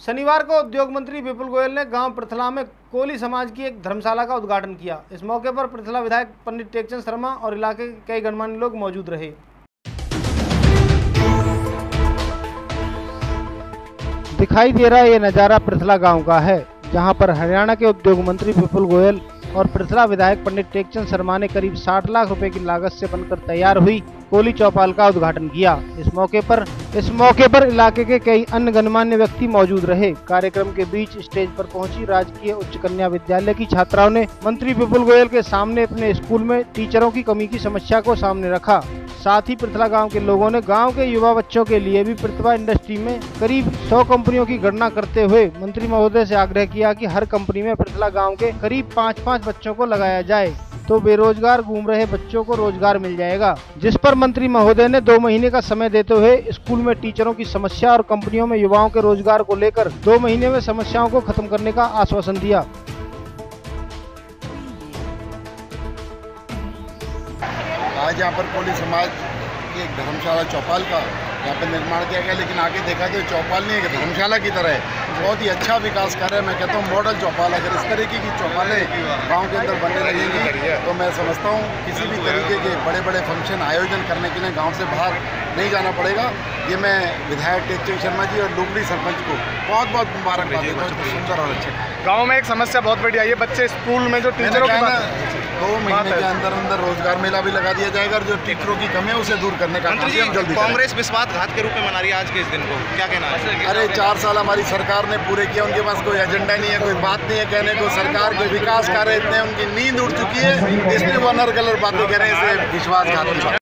शनिवार को उद्योग मंत्री विपुल गोयल ने गांव पृथला में कोली समाज की एक धर्मशाला का उद्घाटन किया। इस मौके पर पृथला विधायक पंडित टेकचंद शर्मा और इलाके के कई गणमान्य लोग मौजूद रहे। दिखाई दे रहा ये नज़ारा पृथला गांव का है, जहां पर हरियाणा के उद्योग मंत्री विपुल गोयल और पृथला विधायक पंडित टेकचंद शर्मा ने करीब 60 लाख रुपए की लागत से बनकर तैयार हुई कोली चौपाल का उद्घाटन किया। इस मौके पर इलाके के कई अन्य गणमान्य व्यक्ति मौजूद रहे। कार्यक्रम के बीच स्टेज पर पहुंची राजकीय उच्च कन्या विद्यालय की छात्राओं ने मंत्री विपुल गोयल के सामने अपने स्कूल में टीचरों की कमी की समस्या को सामने रखा। साथ ही पृथला गांव के लोगों ने गांव के युवा बच्चों के लिए भी प्रतिभा इंडस्ट्री में करीब 100 कंपनियों की गणना करते हुए मंत्री महोदय से आग्रह किया कि हर कंपनी में पृथला गांव के करीब 5-5 बच्चों को लगाया जाए तो बेरोजगार घूम रहे बच्चों को रोजगार मिल जाएगा। जिस पर मंत्री महोदय ने 2 महीने का समय देते हुए स्कूल में टीचरों की समस्या और कंपनियों में युवाओं के रोजगार को लेकर 2 महीने में समस्याओं को खत्म करने का आश्वासन दिया। आज यहाँ पर कोली समाज की एक धर्मशाला चौपाल का यहाँ पर निर्माण किया गया, लेकिन आगे देखा तो चौपाल नहीं है, एक धर्मशाला की तरह है। बहुत ही अच्छा विकास कार्य है। मैं कहता हूँ मॉडल चौपाल, अगर इस तरीके की चौपालें गांव के अंदर बनने लगेंगी तो मैं समझता हूँ किसी भी तरीके के बड़े बड़े फंक्शन आयोजन करने के लिए गांव से बाहर नहीं जाना पड़ेगा। ये मैं विधायक टेकचंद शर्मा जी और लुगड़ी सरपंच को बहुत बहुत मुबारकबाद देता हूँ। सुंदर और अच्छे गाँव में एक समस्या बहुत बड़ी आई है, बच्चे स्कूल में जो टीचरों की 2 महीने के अंदर अंदर रोजगार मेला भी लगा दिया जाएगा और जो टीचरों की कमी है उसे दूर करने का काम हम जल्दी। कांग्रेस विश्वासघात के रूप में मना रही है आज के इस दिन को, क्या कहना है? अरे 4 साल हमारी सरकार ने पूरे किया, उनके पास कोई एजेंडा नहीं है, कोई बात नहीं है कहने को। सरकार के विकास कार्य इतने उनकी नींद उड़ चुकी है, इसलिए वो अनर्गल बातें कह रहे हैं, इसे विश्वासघात की बात।